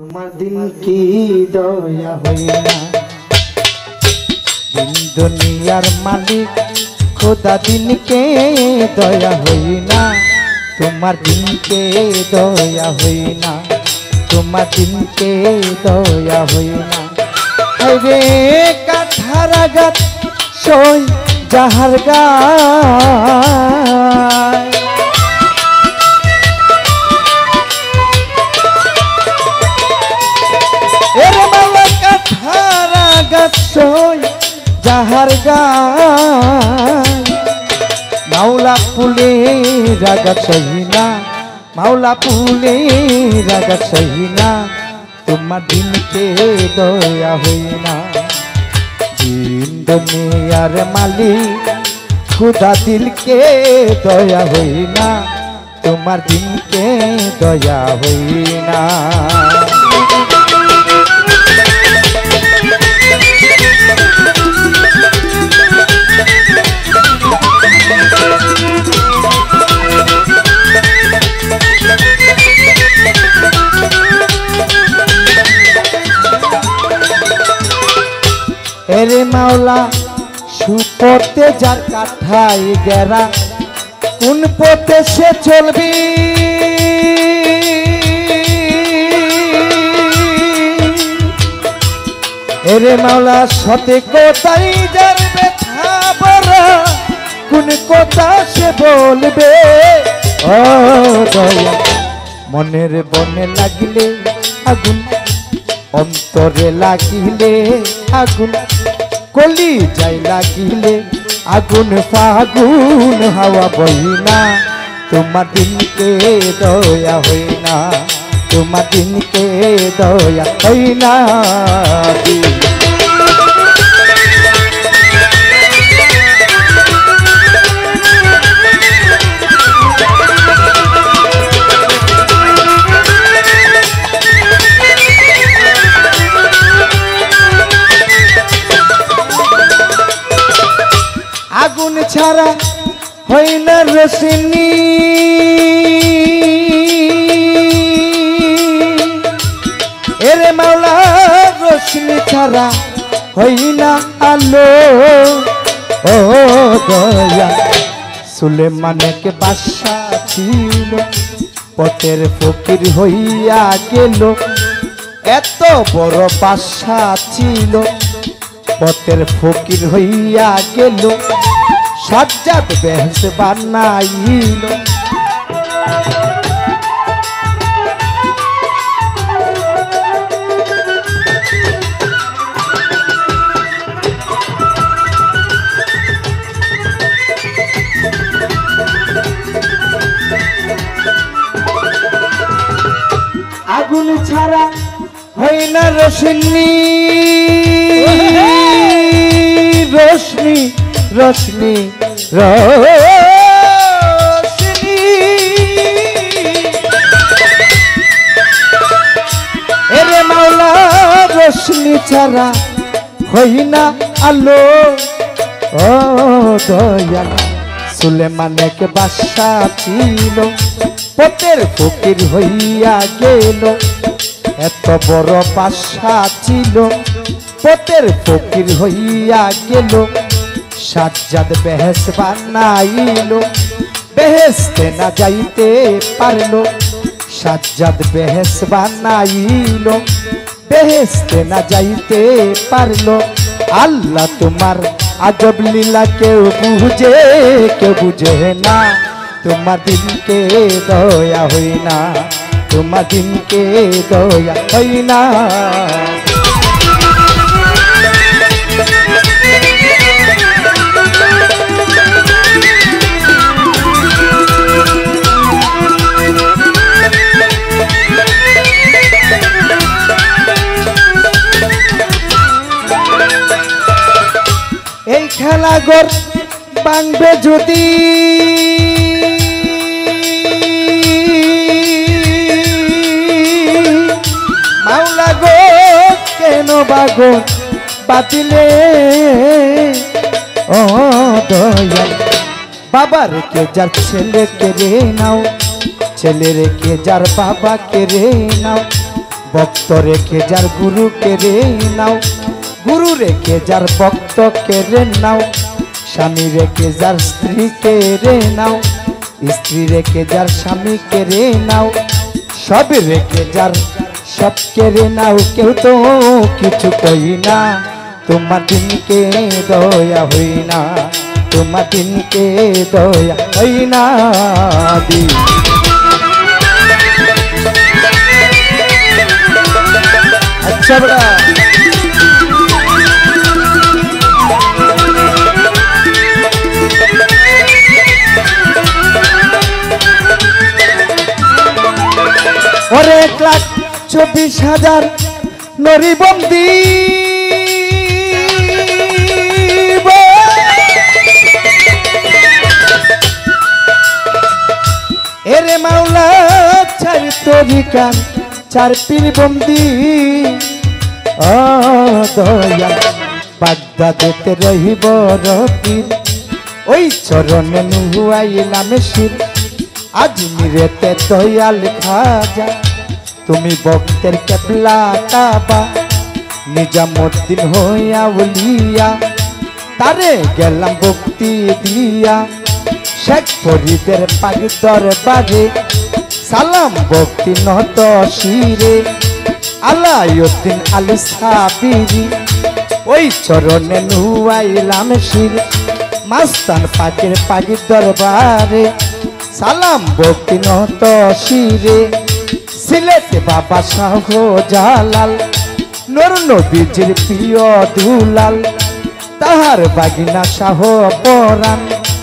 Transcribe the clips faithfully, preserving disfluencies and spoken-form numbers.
তোমার দিন কি দয়া হইনা দিন দুনিয়ার মালিক খোদা দিনকে দয়া হইনা তোমার দিনকে দয়া হইনা তোমার দিনকে দয়া হইনা রে কাঠারা গাত সই যাহার গায় এরে মাওলা কাঠারা গাত সই যাহার গায় মাওলা পুলে রাগা সহিনা মাওলা পুলে রাগা সহিনা তোমার দিনকে দয়া হইনা দিন দুনিয়ার মালিক খুদা দিলকে দয়া হইনা তোমার দিনকে দয়া হইনা এরে মাওলা সুপথে যার কাঠায় গেরা কোন পথে সে চলবি এরে মাওলা সতে কোথায় যার ব্যথা বড়া কোন কথা সে বলবে ও দয়া মনের বনে লাগিলে আগুন অন্তরে লাগিলে আগুন কলি যাই লাগিলে আগুন ফাগুন হাওয়া বইনা তোমার দিনকে দয়া হইনা তোমার দিনকে দয়া হইনা আগুন ছাড়া হয় না রোশনি এরে মাওলা রোশনি ছাড়া হয় না আলো ও দয়া সুলেমানকে বাদশা ছিল পথের ফকির হইয়া গেল এত বড় বাদশা ছিল পথের ফকির হইয়া গেল সাজ্জাদ বেহেস বানাইল আগুন ছাড়া হয় না রোশনি রোশনি রোশনি রোশনি এরে মাওলা রোশনি ছাড়া হই না আলো ও দয়াল সুলেমানকে বাদশা ছিল পথের ফকির হইয়া গেল এত বড় বাদশা ছিল পথের ফকির হইয়া গেল সাজ্জাদ বেহেস বানাইল বেহেস্তে না যাইতে পারলো সাজ্জাদ বেহেস বানাইল বেহেস্তে না যাইতে পারলো আল্লাহ তোমার আজব লীলা কেউ বুঝে কেউ বুঝে না তোমার দিনকে দয়া হইনা তোমার দিনকে দয়া হইনা এই খেলাঘর ভাঙবে যদি মাওলা গো কেন বাগন বাতিলে ও দয়াল বাবা রেখে যার ছেলেকে রে নাও ছেলে রেখে যার বাবাকে রে নাও ভক্ত রেখে যার গুরু কেড়ে নাও, গুরু রেখে যার ভক্ত কেড়ে নাও, স্বামী রেখে যার স্ত্রী কেড়ে নাও, স্ত্রী রেখে যার স্বামী কেড়ে নাও, সব রেখে যার সব কেড়ে নাও, কেউ তো কিছু কই না, তোমার দিনকে দয়া হই না, তোমার দিনকে দয়া হই না দি। আচ্ছা বড়া ওরে এক লাখ চব্বিশ হাজার নরিবন্দি এরে মাওলা চার তরিকান চার পীর বন্দি ও দয়া বাগদাদেতে রহিব রপীর ওই চরণে নুয়াইলাম শির আজমিরেতে দয়াল খাজা তুমি ভক্তের কেবলা কাবা নিজামুদ্দিন হইয়া উলিয়া তারে গেলাম ভক্তি দিয়া শেখ ফরিদের পাগ দরবারে সালাম ভক্তি নত শিরে আলাউদ্দিন আলী সাবিরি ওই চরণে নুয়াইলাম শির মাস্তান পাকের পাগ দরবারে সালাম ভক্তি নত শিরে সিলেটে বাবা শাহ জালাল নূর নবীজির প্রিয় দুলাল তাহার বাগিনা শাহ পরাণ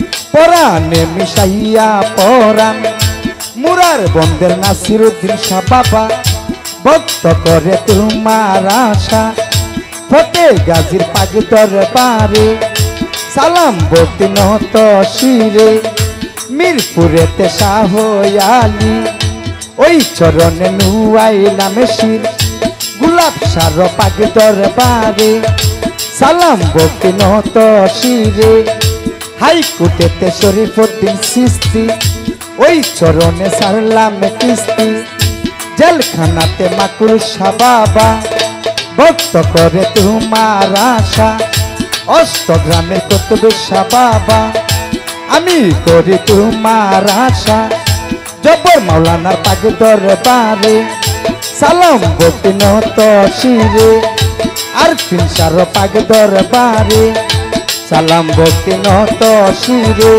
পরাণে মিশাইয়া পরাণ মুরার বন্দের নাসিরুদ্দিন শাহ বাবা ভক্ত করে তোমার আশা ফতে গাজীর পাগ দরবারে সালাম ভক্তি নত শিরে মিরপুরেতে শাহ আলী ওই চরণে নুয়াইলাম শির গোলাপ সার পাগ দরবারে সালাম ভক্তি নত শিরে হাইকোর্টেতে শরীফুদ্দিন চিশতি ওই চরণে সারলাম কিস্তি জেলখানাতে মাকুল শাহ বাবা ভক্ত করে তোমার আশা অষ্টগ্রামের কুতুব শাহ বাবা আমি করি তোমার আশা জব্বর মাওলানার পাগ দরবারে সালাম ভক্তি নত শিরে আরফিন শাহর পাগ দরবারে সালাম ভক্তি নত শিরে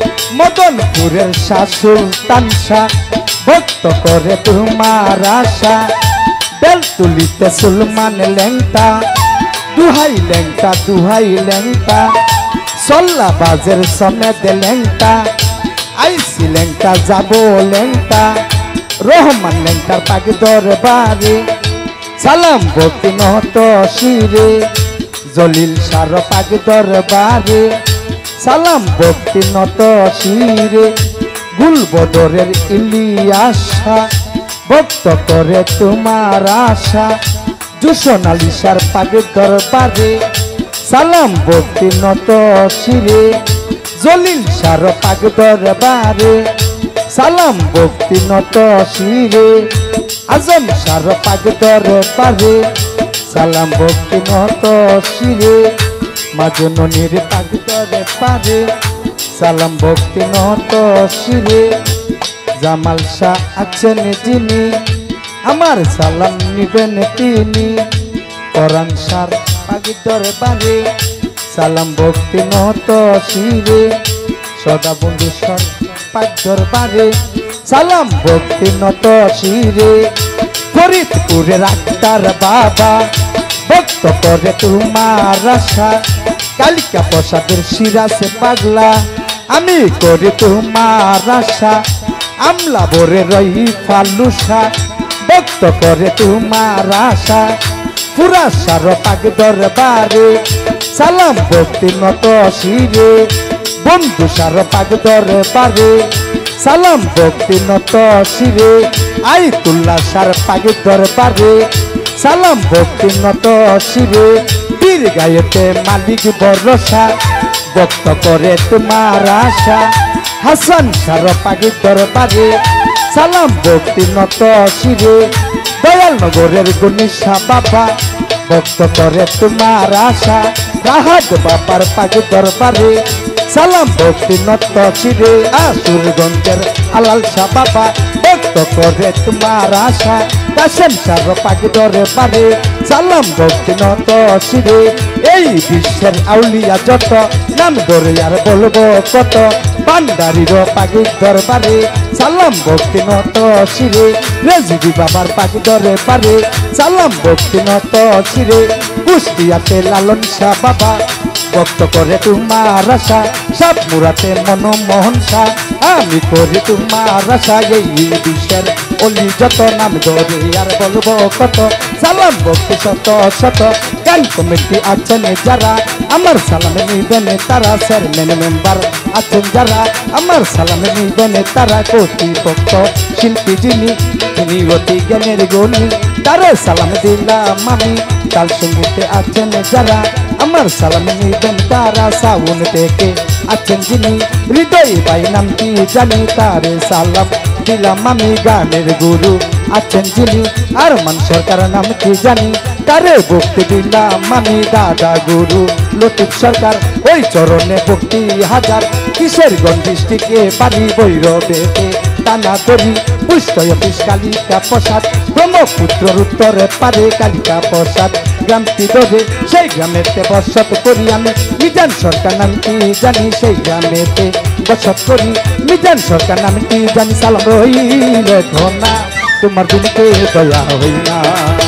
মদনপুরের শাহ সুলতান শাহ ভক্ত করে তোমার আশা বেলতুলিতে সুলমান লেংটা দুহাই লেংটা দুহাই লেংটা সল্লা বাজের সমেত লেংটা আইসি লেংটা যাব লেংটা রহমান লেংটার পাগ দরবারে সালাম ভক্তি নত শিরে জলিল শাহর পাগ দরবারে সালাম ভক্তি নত শিরে গুলবদরের ইলিয়াসা ভক্ত করে তোমার আশা জুসন আলিশার পাগ দরবারে সালাম ভক্তি নত শিরে জলিল শাহর পাগ দরবারে সালাম ভক্তি নত শিরে আজম শাহর পাগ দরবারে সালাম ভক্তি নত শিরে মাজননির পাগ দরবারে সালাম ভক্তি নত শিরে জামাল শাহ আছেন যিনি আমার সালাম নিবেন তিনি পরাণ শাহর পাগ দরবারে সালাম ভক্তি নত শিরে সদা বন্ধুশ্বর পাগ দরবারে সালাম ভক্তি নত শিরে ফরিদপুরের আক্তার বাবা ভক্ত করে তোমার আশা কালিকা প্রসাদের শিরাসে পাগলা আমি করি তোমার আশা আমলা ভরে রহি ফালুসা ভক্ত করে তোমার আশা পুরা সার পাগ দরবারে সালাম ভক্তি নত শিরে বন্ধু সার পাগ দরবারে সালাম ভক্তি নত শিরে আইতুল্লাহ সার পাগ দরবারে সালাম ভক্তি নত শিরে পীর গায়েতে মালিক ভরসা ভক্ত করে তোমার আশা হাসান সার পাগ দরবারে সালাম ভক্তি নত শিরে দয়াল নগরের গুনিশা বাবা ভক্ত করে তোমার আশা রাহাত বাবার পাগি দরবারে সালাম ভক্তি নত শিরে আসুরগঞ্জের আলাল শাহ বাবা ভক্ত করে তোমার আশা কাশেম শাহ পাগি দরবারে সালাম ভক্তি নত শিরে এই বিশ্বের আউলিয়া যত নাম ধরে আর বলবো কত বান্দারির পাগি দরবারে সালাম ভক্তি নত শিরে রেজবি বাবার পাগি দরবারে সালাম ভক্তি নত শিরে কুষ্টিয়াতে লালন শাহ বাবা ভক্ত করে তোমার আশা সব মুরাতে মনমোহন শাহ আমি করি তোমার আশা এই বিশ্বের অলি যত নাম ধরে আর বলবো কত সালাম ভক্তি শত শত গান কমিটি আছেন যারা আমার সালামে নিবেন তারা চেয়ারম্যান মেম্বার আছেন যারা আমার সালামে নিবেন তারা কর্তৃপক্ষ শিল্পী যিনি তিনি অতি জ্ঞানের গুণী তারে সালাম দিলাম আমি তাল সঙ্গীতে আছেন যারা আমার সালামে নিবেন তারা সাউন থেকে আছেন যিনি হৃদয় ভাই নামটি জানি তারে সালাম দিলাম আমি গানের গুরু আছেন যিনি আর মান সরকার নামটি জানি তারে ভক্তি দিলাম আমি দাদা গুরু লতিফ সরকার ওই চরণে ভক্তি হাজার কিশোরগঞ্জ ডিস্ট্রিক্টে বাড়ি ভৈরবেতে টানা তরি পুষ্টয় অফিস কালিকা প্রসাদ ব্রহ্মপুত্রর উত্তরে পারে কালিকা প্রসাদ গ্রামটি ধরে সেই গ্রামেতে বসত করি আমি মিজান সরকার নামটি জানি সেই গ্রামেতে বসত করি মিজান সরকার নামটি জানি সালাম রইল ধনা তোমার দিনকে দয়া হই না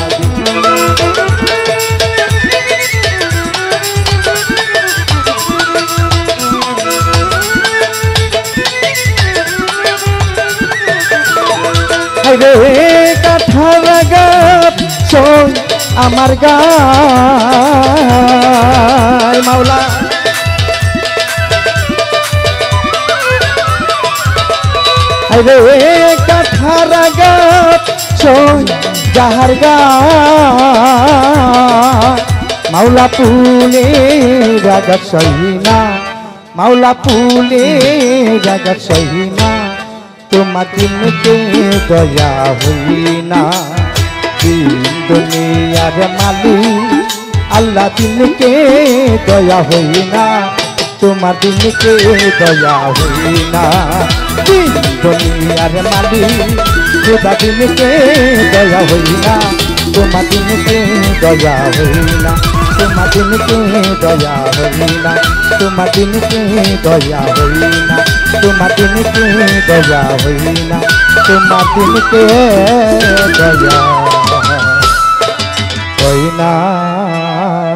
রে কাঠার গাছ সই আমার গায় মাওলা রে কাঠার গাছ সই যাহার গায় মাওলা পুলে রাগা সহিনা মাওলা পুলে রাগা সহিনা তোমার দিনকে দয়া হই না দিন দুনিয়ার মালিক আল্লাহ দিনকে দয়া হই না তোমার দিনকে দয়া হই না দিন দুনিয়ার মালিক খোদা দিনকে দয়া হই না তোমার দিনকে দয়া হই না তোমার দিনকে দয়া হই না তোমার দিনকে দয়া হই না তোমার দিনকে দয়া হই না তোমার দিনকে দয়া হই না।